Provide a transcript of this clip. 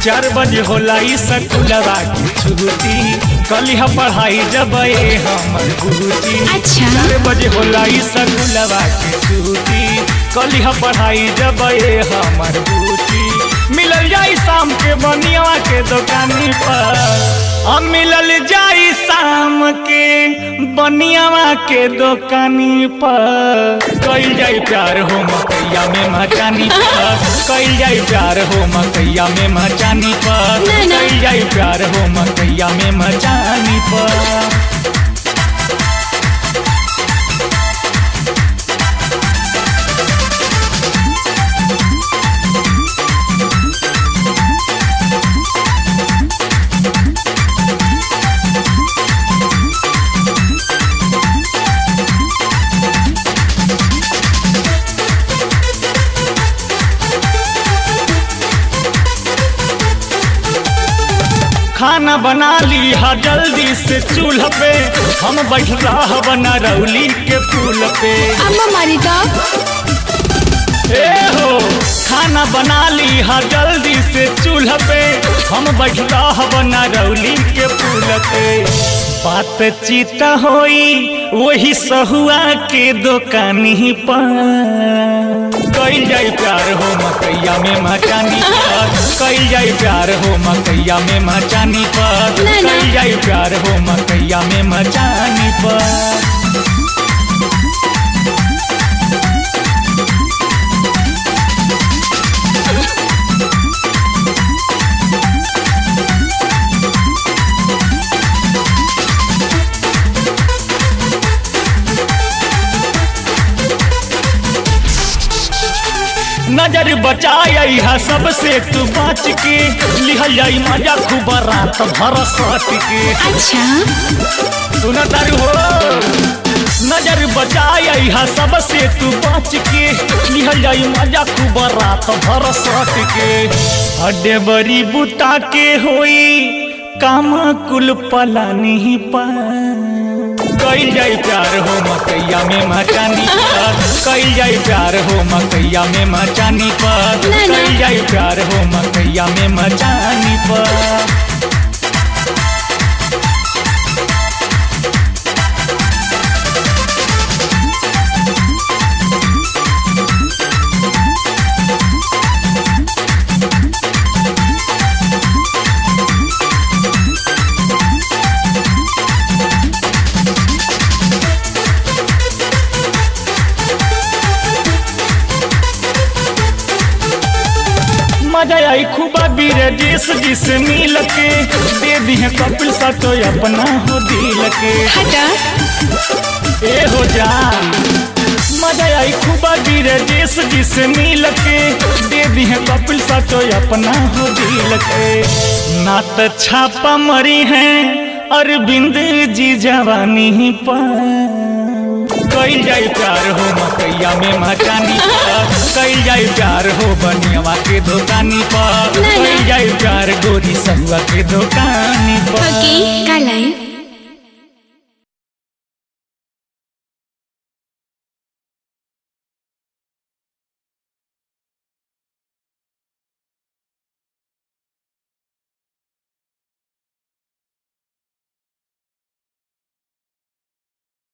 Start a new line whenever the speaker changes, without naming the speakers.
4 बजे होला स्कूलवा की छुट्टी कलिहा पढ़ाई जब हमर गुरुजी।
अच्छा
4 बजे होला स्कूलवा की छुट्टी कलिहा पढ़ाई जब हमर गुरुजी। मिलल जाई शाम के बनिया के दुकानी पर, हम मिलल जाई शाम के बनिया के दुकानी पर। कइल जाई प्यार हो मकैया में मचानी पर, कइल जाई प्यार हो मकैया में मचानी पर, कइल जाई प्यार हो मकैया में मचानी पर। खाना बना ली हा जल्दी से चूल्हा पे, हम बैठ रहा बना रौली के फूल पे।
अम्मा मारी तो
ए हो खाना बना ली हा जल्दी से चूल्हा पे, हम बैठ रहा बना रौली के फूल पे। बातचीत होई वही सहुआ के दुकानी पर। कइल जाई प्यार हो मकैया में मचानी पर, कइल जाई प्यार हो मकैया में मचानी पर, कइल जाई प्यार हो मकैया में मचानी पर। नजर बचाई है सबसे तू बच के, लिहल जाई मजा खूब रात भर सट के।
अच्छा
सुना तारू हो नजर बचाई है सबसे तू बच के, लिहल जाई मजा खूब रात भर सट के। हड्डे बड़ी बुता के होई काम कुल पलानी पर। कइल जाई प्यार हो मकैया में मचानी पर, कइल जाई प्यार हो मकैया में मचानी पर, कइल जाई प्यार हो मकैया में मचानी पर। मजा आई खूबा बीरजेश जी से मिल के, दे दी है कपिल सातो अपना हो दिल के।
हटा
ए हो जा मजा आई खूबा बीरजेश जी से मिल के, दे दी है कपिल सातो अपना हो दिल के। ना तो छापा मरी है अरविंद जी जवानी पर। कइल जाई प्यार हो मकैया में मचानी पर, कइल जाई प्यार हो बनियावा के दुकानी पर, कइल जाई प्यार गोरी सहुआ के दुकानी पर।